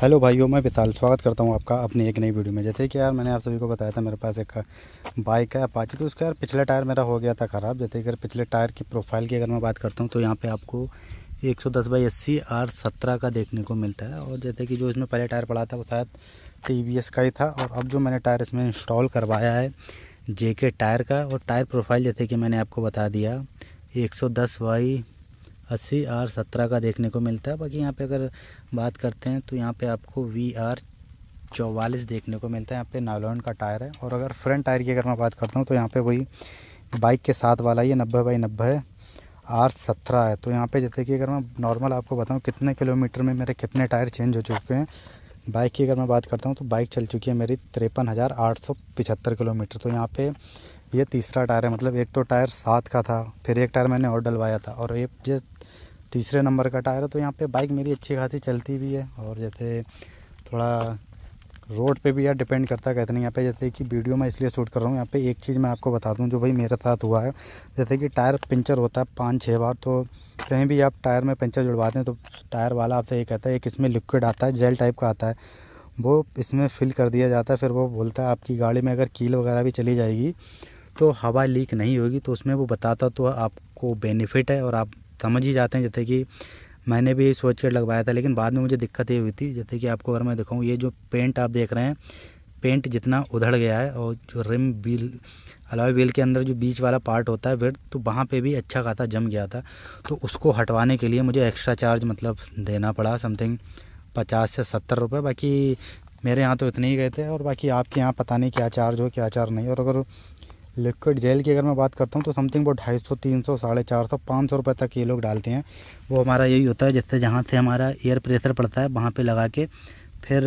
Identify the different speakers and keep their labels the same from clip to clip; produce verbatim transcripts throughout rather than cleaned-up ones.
Speaker 1: Hello भाइयों, मैं विशाल स्वागत करता हूं आपका अपनी एक नई वीडियो में। जैसे कि यार मैंने आप सभी को बताया था मेरे पास एक बाइक है अपाची, तो उसका यार पिछला टायर मेरा हो गया था ख़राब। जैसे कि अगर पिछले टायर की प्रोफाइल की अगर मैं बात करता हूं तो यहाँ पे आपको एक सौ दस बाई अस्सी आर सत्रह का देखने को मिलता है। और जैसे कि जो इसमें पहले टायर पड़ा था वो शायद टी वी एस का ही था, और अब जो मैंने टायर इसमें इंस्टॉल करवाया है जे के टायर का, और टायर प्रोफाइल जैसे कि मैंने आपको बता दिया एक सौ दस बाई अस्सी आर सत्रह का देखने को मिलता है। बाकी यहाँ पे अगर बात करते हैं तो यहाँ पे आपको वी आर चौवालीस देखने को मिलता है। यहाँ पे नायलॉन का टायर है। और अगर फ्रंट टायर की अगर मैं बात करता हूँ तो यहाँ पे वही बाइक के साथ वाला ये नब्बे बाई नब्बे आर सत्रह है। तो यहाँ पे जैसे कि अगर मैं नॉर्मल आपको बताऊँ कितने किलोमीटर में मेरे कितने टायर चेंज हो चुके हैं बाइक की अगर मैं बात करता हूँ तो बाइक चल चुकी है मेरी तिरपन हज़ार आठ सौ पचहत्तर किलोमीटर। तो यहाँ पे ये तीसरा टायर है, मतलब एक तो टायर सात का था, फिर एक टायर मैंने और डलवाया था, और ये जो तीसरे नंबर का टायर है। तो यहाँ पे बाइक मेरी अच्छी खासी चलती भी है। और जैसे थोड़ा रोड पे भी यार डिपेंड करता है कहते नहीं। यहाँ पे जैसे कि वीडियो मैं इसलिए शूट कर रहा हूँ, यहाँ पे एक चीज़ मैं आपको बता दूँ जो भाई मेरे साथ हुआ है। जैसे कि टायर पंचर होता है पाँच छः बार, तो कहीं भी आप टायर में पंचर जुड़वाते हैं तो टायर वाला आपसे ये कहता है एक इसमें लिक्विड आता है, जेल टाइप का आता है, वो इसमें फिल कर दिया जाता है। फिर वो बोलता है आपकी गाड़ी में अगर कील वगैरह भी चली जाएगी तो हवा लीक नहीं होगी। तो उसमें वो बताता तो आपको बेनिफिट है और आप समझ ही जाते हैं। जैसे कि मैंने भी सोच कर लगवाया था, लेकिन बाद में मुझे दिक्कत ये हुई थी। जैसे कि आपको अगर मैं दिखाऊं, ये जो पेंट आप देख रहे हैं, पेंट जितना उधड़ गया है, और जो रिम व्हील अलॉय व्हील के अंदर जो बीच वाला पार्ट होता है विड्थ, तो वहाँ पे भी अच्छा खासा जम गया था। तो उसको हटवाने के लिए मुझे एक्स्ट्रा चार्ज मतलब देना पड़ा, समथिंग पचास से सत्तर रुपये। बाकी मेरे यहाँ तो इतने ही गए थे, और बाकी आपके यहाँ पता नहीं क्या चार्ज हो क्या चार्ज नहीं। और अगर लिक्विड जेल की अगर मैं बात करता हूँ तो समथिंग वो ढाई सौ तीन सौ साढ़े चार सौ पाँच सौ रुपये तक ये लोग डालते हैं। वो हमारा यही होता है, जिससे जहाँ से हमारा एयर प्रेशर पड़ता है वहाँ पे लगा के फिर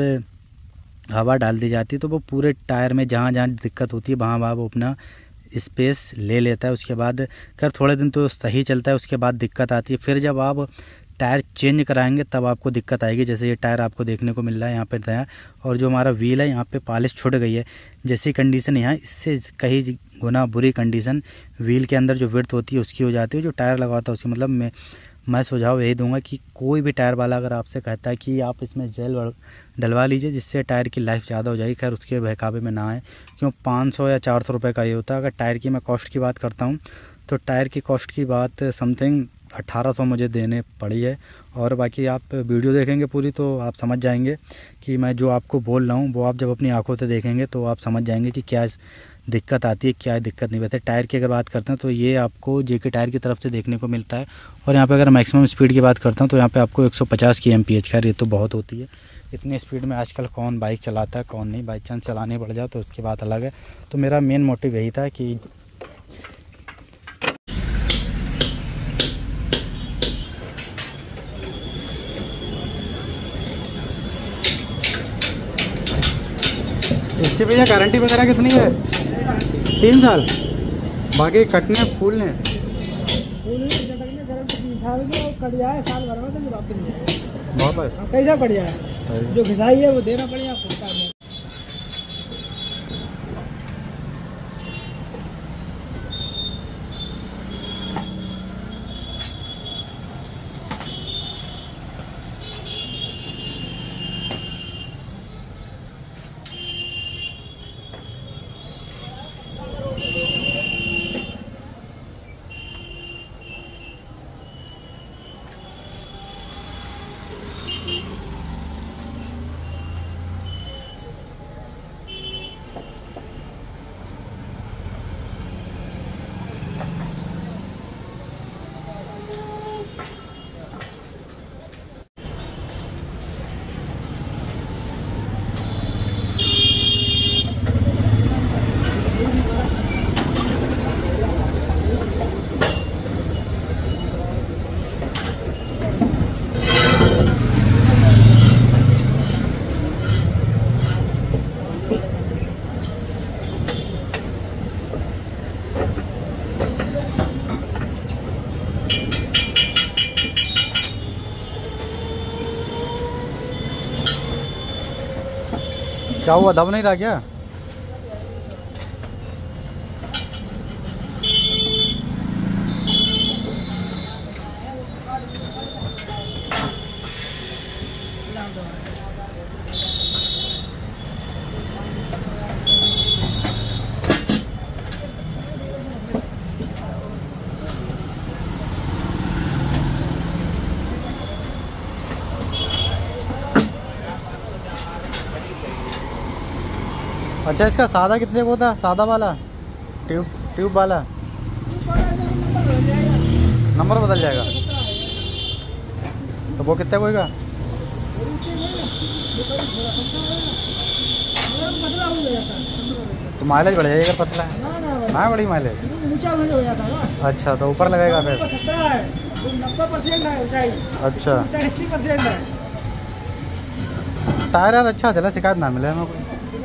Speaker 1: हवा डाल दी जाती है। तो वो पूरे टायर में जहाँ जहाँ दिक्कत होती है वहाँ वहाँ वो अपना स्पेस ले लेता है। उसके बाद कर थोड़े दिन तो सही चलता है, उसके बाद दिक्कत आती है। फिर जब आप टायर चेंज कराएंगे तब आपको दिक्कत आएगी। जैसे ये टायर आपको देखने को मिल रहा है यहाँ पे नया, और जो हमारा व्हील है यहाँ पे पॉलिश छूट गई है। जैसी कंडीशन यहाँ इससे कहीं गुना बुरी कंडीशन व्हील के अंदर जो विड्थ होती है उसकी हो जाती है, जो टायर लगाता है उसकी। मतलब मैं मैं सुझाव यही दूंगा कि कोई भी टायर वाला अगर आपसे कहता है कि आप इसमें जेल डलवा लीजिए जिससे टायर की लाइफ ज़्यादा हो जाएगी, खैर उसके बहकावे में ना आए, क्यों पाँच सौ या चार सौ रुपये का ये होता है। अगर टायर की मैं कॉस्ट की बात करता हूँ तो टायर की कॉस्ट की बात समथिंग अठारह सौ मुझे देने पड़ी है। और बाकी आप वीडियो देखेंगे पूरी तो आप समझ जाएंगे कि मैं जो आपको बोल रहा हूँ वो आप जब अपनी आंखों से देखेंगे तो आप समझ जाएंगे कि क्या दिक्कत आती है क्या दिक्कत नहीं। वैसे टायर की अगर बात करते हैं तो ये आपको जे के टायर की तरफ से देखने को मिलता है। और यहाँ पे अगर मैक्सिमम स्पीड की बात करता हूँ तो यहाँ पे आपको एक सौ पचास की एम पी एच, खैर ये तो बहुत होती है। इतनी स्पीड में आजकल कौन बाइक चलाता है कौन नहीं, बाई चांस चलाने पड़ जाए तो उसकी बात अलग है। तो मेरा मेन मोटिव यही था कि इसकी भैया गारंटी वगैरह कितनी है? तीन साल। बाकी कटने फूलने वापस
Speaker 2: कैसा बढ़िया है, जो घिसाई है वो देना बढ़िया फूलता है।
Speaker 1: क्या हुआ, दब नहीं रहा क्या? अच्छा, इसका सादा कितने को था? सादा वाला ट्यूब ट्यूब वाला नंबर बदल जाएगा तो वो कितने कोई का? तो माइलेज बढ़ जाएगा अगर पतला है ना? बड़ी माइलेज
Speaker 2: ऊंचा हो जाता है।
Speaker 1: अच्छा, तो ऊपर लगेगा फिर?
Speaker 2: सत्रह है, नब्बे परसेंट है ऊंचाई।
Speaker 1: अच्छा,
Speaker 2: अस्सी परसेंट है।
Speaker 1: टायर यार अच्छा चला, शिकायत ना मिले हमें कोई।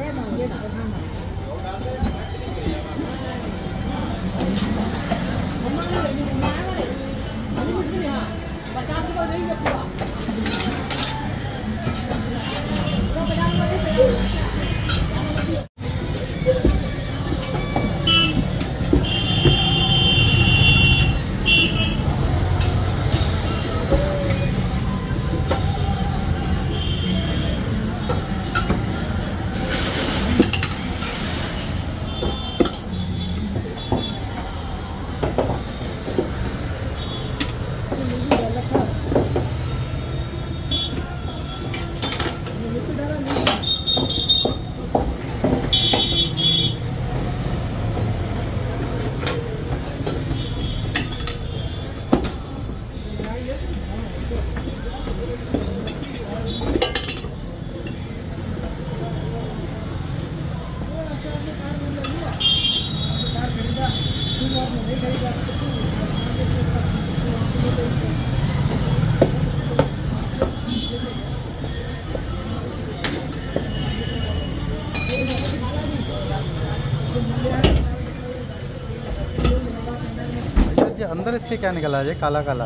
Speaker 1: अंदर इसके क्या निकला है? काला काला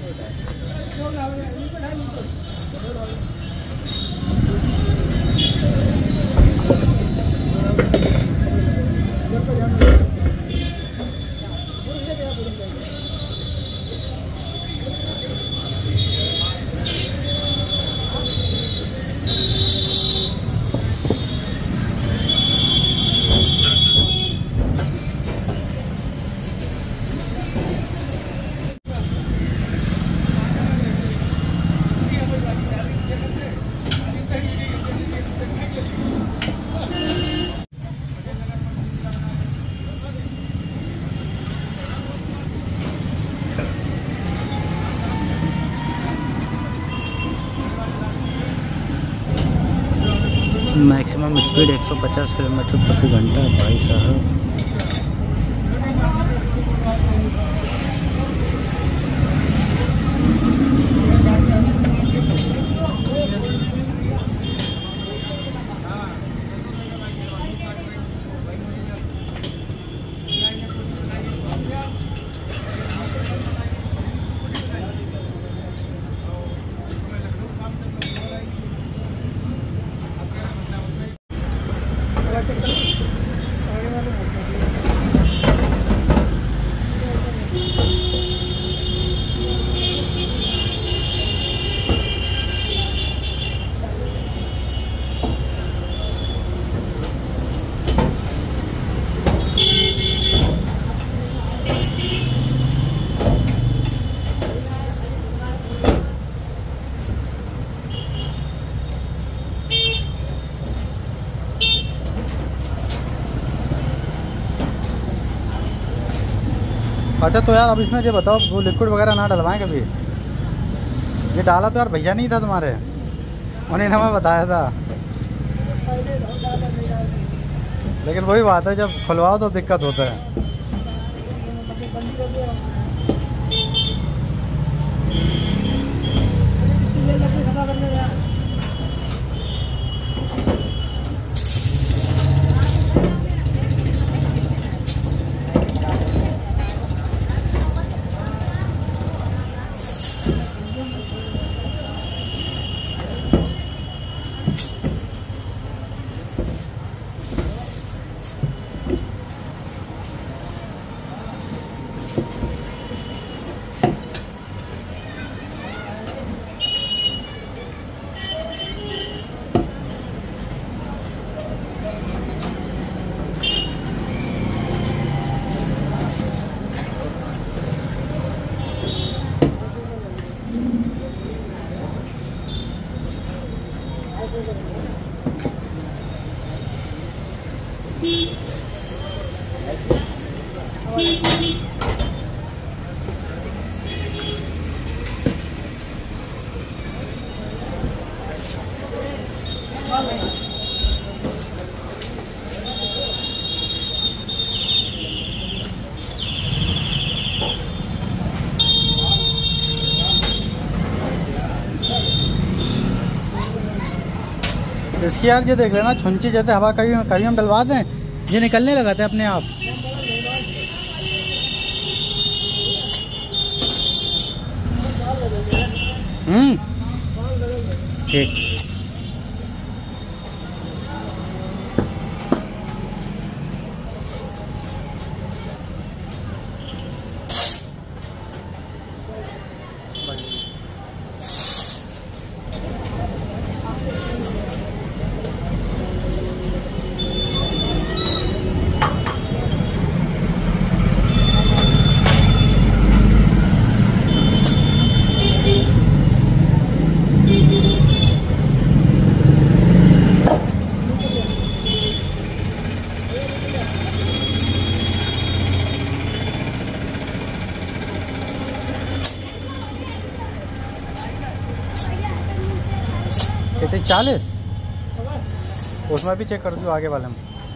Speaker 1: मैक्सिमम स्पीड एक सौ पचास किलोमीटर प्रति घंटा। भाई साहब, अच्छा तो यार अब इसमें ये बताओ, वो लिक्विड वगैरह ना डलवाएं कभी? ये डाला तो यार भैया नहीं था तुम्हारे, उन्हें हमें बताया था। लेकिन वही बात है, जब खुलवाओ तो दिक्कत होता है। इसकी यार ये देख लेना, छुंची जैसे हवा कभी कभी हम डलवा दें ये निकलने लगाते हैं अपने आप। हम्म ठीक। कितने चालीस? उसमें भी चेक कर दो आगे वाले में।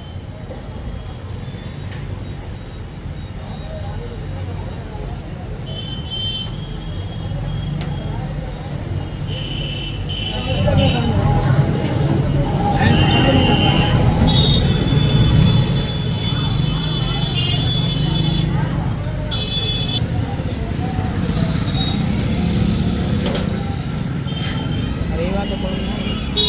Speaker 2: अरे ये बात तो पढ़ना है।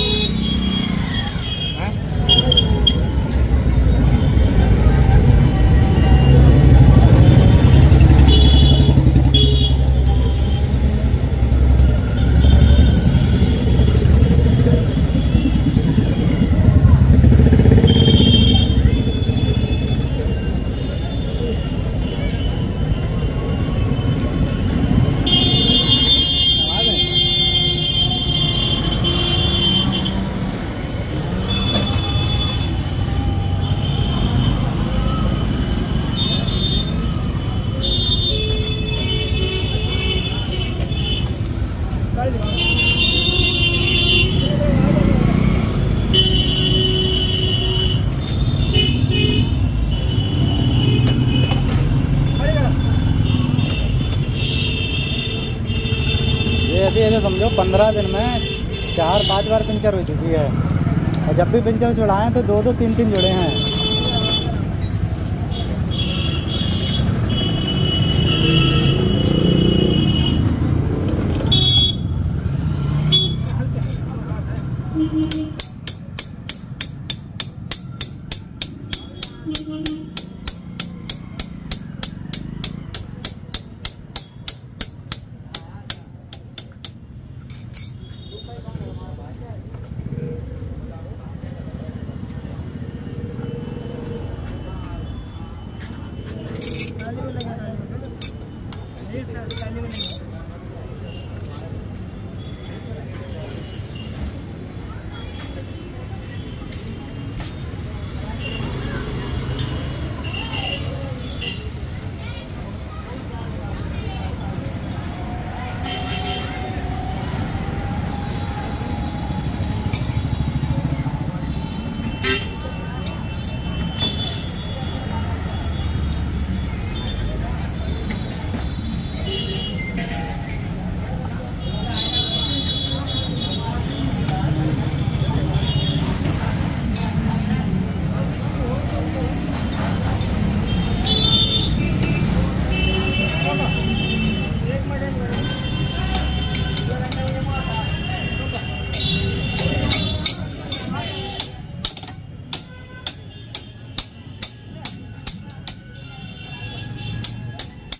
Speaker 1: अभी ऐसे समझो पंद्रह दिन में चार पांच बार पंचर हो चुकी है, और जब भी पंचर जुड़ाए तो दो दो तीन तीन जुड़े हैं।
Speaker 3: Thank you.